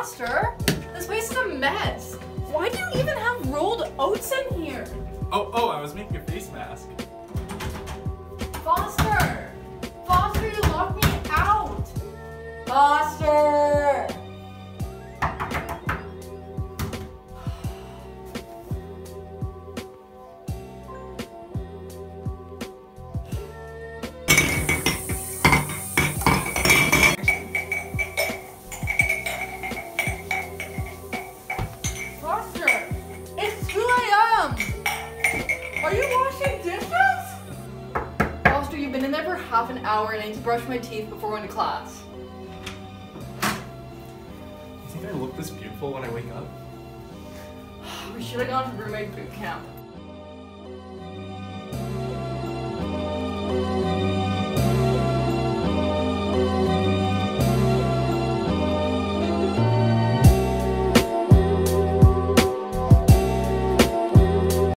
Foster, this place is a mess. Why do you even have rolled oats in here? Oh, I was making a face mask. Foster! Foster, you locked me out! Foster! Foster! It's 2 a.m. Are you washing dishes? Foster, you've been in there for half an hour and I need to brush my teeth before going to class. You think I look this beautiful when I wake up? We should have gone to roommate boot camp.